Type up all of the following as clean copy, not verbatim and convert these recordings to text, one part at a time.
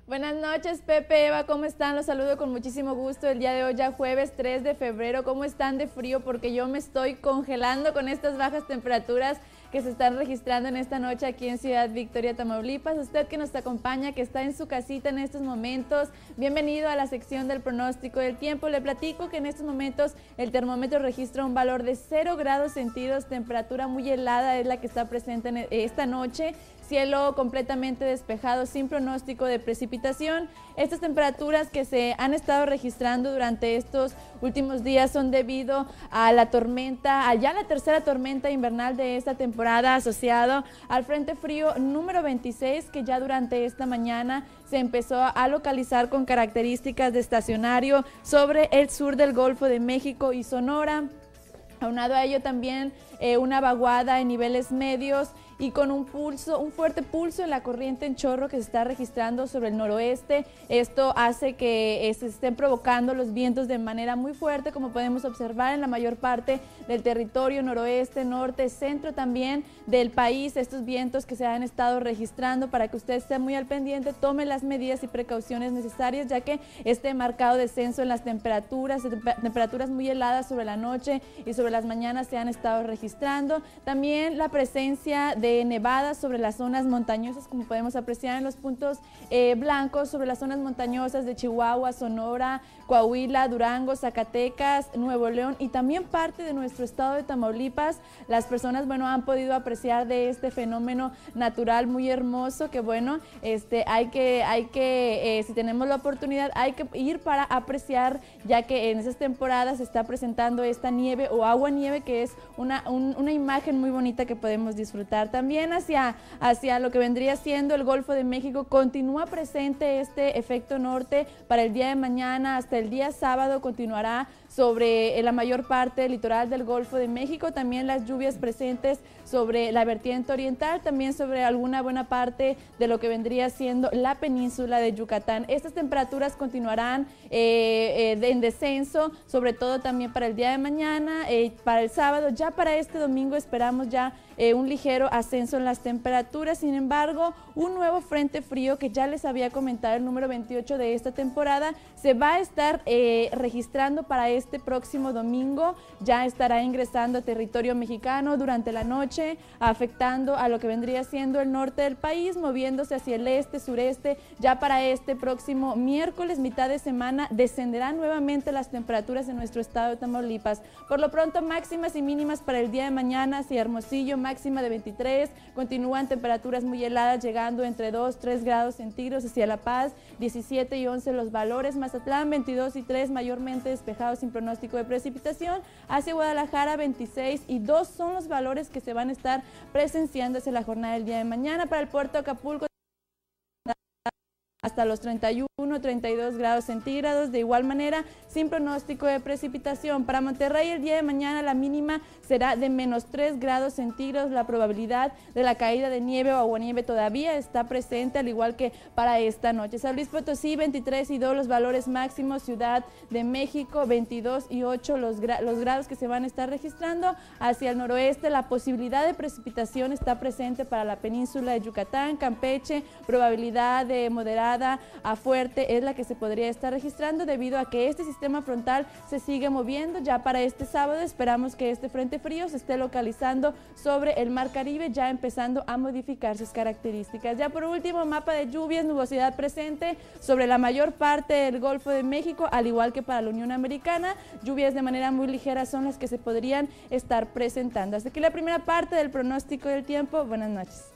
Buenas noches, Pepe, Eva, ¿cómo están? Los saludo con muchísimo gusto el día de hoy, ya jueves 3 de febrero. ¿Cómo están de frío? Porque yo me estoy congelando con estas bajas temperaturas que se están registrando en esta noche aquí en Ciudad Victoria, Tamaulipas. Usted que nos acompaña, que está en su casita en estos momentos, bienvenido a la sección del pronóstico del tiempo. Le platico que en estos momentos el termómetro registra un valor de 0 grados centígrados, temperatura muy helada es la que está presente en esta noche. Cielo completamente despejado, sin pronóstico de precipitación. Estas temperaturas que se han estado registrando durante estos últimos días son debido a la tormenta, ya la tercera tormenta invernal de esta temporada, asociado al Frente Frío número 26, que ya durante esta mañana se empezó a localizar con características de estacionario sobre el sur del Golfo de México y Sonora. Aunado a ello también una vaguada en niveles medios y con un fuerte pulso en la corriente en chorro que se está registrando sobre el noroeste. Esto hace que se estén provocando los vientos de manera muy fuerte, como podemos observar en la mayor parte del territorio noroeste, norte, centro también del país. Estos vientos que se han estado registrando, para que usted esté muy al pendiente, tome las medidas y precauciones necesarias, ya que este marcado descenso en las temperaturas muy heladas sobre la noche y sobre las mañanas se han estado registrando. También la presencia de nevadas sobre las zonas montañosas, como podemos apreciar en los puntos blancos, sobre las zonas montañosas de Chihuahua, Sonora, Coahuila, Durango, Zacatecas, Nuevo León y también parte de nuestro estado de Tamaulipas. Las personas, han podido apreciar de este fenómeno natural muy hermoso que, si tenemos la oportunidad, hay que ir para apreciar, ya que en esas temporadas se está presentando esta nieve o agua nieve, que es una imagen muy bonita que podemos disfrutar. También hacia lo que vendría siendo el Golfo de México continúa presente este efecto norte. Para el día de mañana hasta el día sábado continuará sobre la mayor parte del litoral del Golfo de México, también las lluvias presentes sobre la vertiente oriental, también sobre alguna buena parte de lo que vendría siendo la península de Yucatán. Estas temperaturas continuarán en descenso, sobre todo también para el día de mañana, para el sábado. Ya para este domingo esperamos ya un ligero ascenso en las temperaturas. Sin embargo, un nuevo frente frío que ya les había comentado, el número 28 de esta temporada, se va a estar registrando para este próximo domingo. Ya estará ingresando a territorio mexicano durante la noche, afectando a lo que vendría siendo el norte del país, moviéndose hacia el este, sureste. Ya para este próximo miércoles, mitad de semana, descenderán nuevamente las temperaturas en nuestro estado de Tamaulipas. Por lo pronto, máximas y mínimas para el día de mañana hacia Hermosillo, máxima de 23, continúan temperaturas muy heladas, llegando entre 2, 3 grados centígrados. Hacia La Paz, 17 y 11 los valores. Mazatlán, 22 y 3, mayormente despejados sin pronóstico de precipitación. Hacia Guadalajara, 26 y 2 son los valores que se van a estar presenciando hacia la jornada del día de mañana. Para el puerto de Acapulco, hasta los 31, 32 grados centígrados, de igual manera sin pronóstico de precipitación. Para Monterrey el día de mañana la mínima será de menos 3 grados centígrados, la probabilidad de la caída de nieve o aguanieve todavía está presente, al igual que para esta noche. San Luis Potosí, 23 y 2 los valores máximos. Ciudad de México, 22 y 8 los grados que se van a estar registrando. Hacia el noroeste la posibilidad de precipitación está presente para la península de Yucatán. Campeche, probabilidad de moderada a fuerte es la que se podría estar registrando, debido a que este sistema frontal se sigue moviendo. Ya para este sábado esperamos que este frente frío se esté localizando sobre el Mar Caribe, ya empezando a modificar sus características. Ya por último, mapa de lluvias, nubosidad presente sobre la mayor parte del Golfo de México, al igual que para la Unión Americana. Lluvias de manera muy ligera son las que se podrían estar presentando. Hasta aquí la primera parte del pronóstico del tiempo. Buenas noches.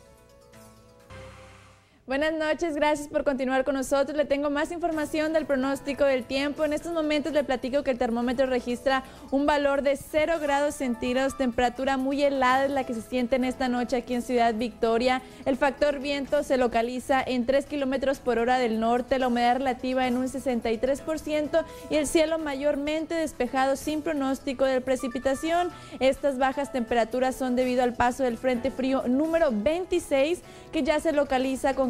Buenas noches, gracias por continuar con nosotros. Le tengo más información del pronóstico del tiempo. En estos momentos le platico que el termómetro registra un valor de 0 grados centígrados, temperatura muy helada es la que se siente en esta noche aquí en Ciudad Victoria. El factor viento se localiza en 3 kilómetros por hora del norte, la humedad relativa en un 63% y el cielo mayormente despejado sin pronóstico de precipitación. Estas bajas temperaturas son debido al paso del Frente Frío número 26, que ya se localiza con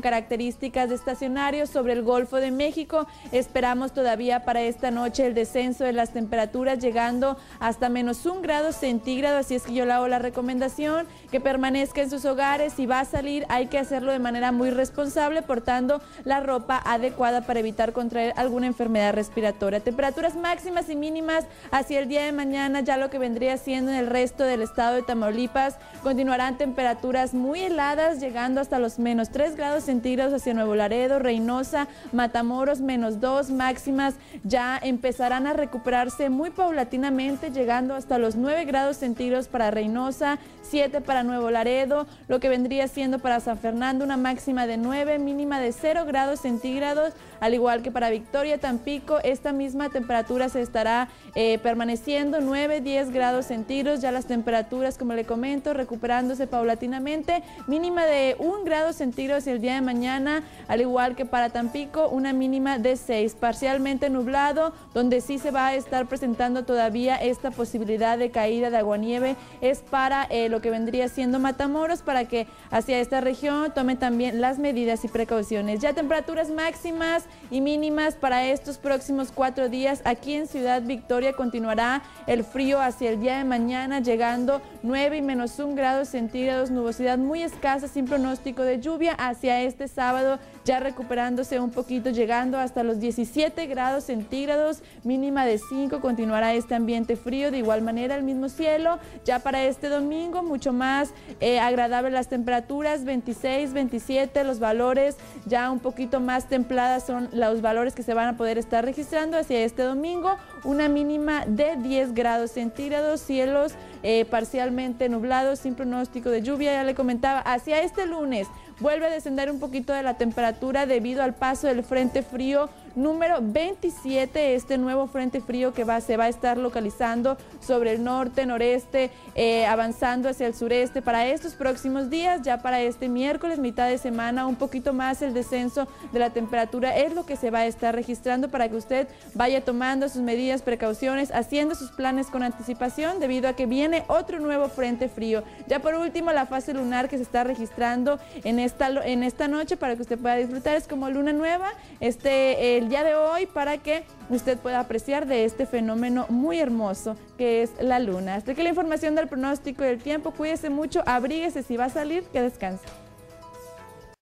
características de estacionario sobre el Golfo de México. Esperamos todavía para esta noche el descenso de las temperaturas llegando hasta -1 grado centígrado, así es que yo le hago la recomendación que permanezca en sus hogares. Si va a salir hay que hacerlo de manera muy responsable, portando la ropa adecuada para evitar contraer alguna enfermedad respiratoria. Temperaturas máximas y mínimas hacia el día de mañana, ya lo que vendría siendo en el resto del estado de Tamaulipas, continuarán temperaturas muy heladas, llegando hasta los -3 grados centígrados hacia Nuevo Laredo, Reynosa, Matamoros, -2 máximas, ya empezarán a recuperarse muy paulatinamente, llegando hasta los 9 grados centígrados para Reynosa, 7 para Nuevo Laredo, lo que vendría siendo para San Fernando una máxima de 9, mínima de 0 grados centígrados, al igual que para Victoria, Tampico, esta misma temperatura se estará permaneciendo 9, 10 grados centígrados, ya las temperaturas, como le comento, recuperándose paulatinamente, mínima de 1 grado centígrados el día de mañana, al igual que para Tampico, una mínima de 6, parcialmente nublado, donde sí se va a estar presentando todavía esta posibilidad de caída de aguanieve, es para lo que vendría siendo Matamoros, para que hacia esta región tome también las medidas y precauciones. Ya temperaturas máximas y mínimas para estos próximos 4 días. Aquí en Ciudad Victoria continuará el frío hacia el día de mañana, llegando 9 y -1 grados centígrados, nubosidad muy escasa sin pronóstico de lluvia. Hacia este sábado ya recuperándose un poquito, llegando hasta los 17 grados centígrados, mínima de 5, continuará este ambiente frío. De igual manera el mismo cielo, ya para este domingo mucho más agradable las temperaturas, 26, 27, los valores ya un poquito más templadas son los valores que se van a poder estar registrando hacia este domingo, una mínima de 10 grados centígrados, cielos parcialmente nublados sin pronóstico de lluvia. Ya le comentaba, hacia este lunes vuelve a descender un poquito de la temperatura debido al paso del frente frío número 27, este nuevo frente frío que se va a estar localizando sobre el norte, noreste, avanzando hacia el sureste para estos próximos días. Ya para este miércoles, mitad de semana, un poquito más el descenso de la temperatura es lo que se va a estar registrando, para que usted vaya tomando sus medidas, precauciones, haciendo sus planes con anticipación, debido a que viene otro nuevo frente frío. Ya por último, la fase lunar que se está registrando en esta noche, para que usted pueda disfrutar, es como luna nueva el día de hoy, para que usted pueda apreciar de este fenómeno muy hermoso que es la luna. Hasta aquí la información del pronóstico del tiempo. Cuídese mucho, abríguese si va a salir, que descanse.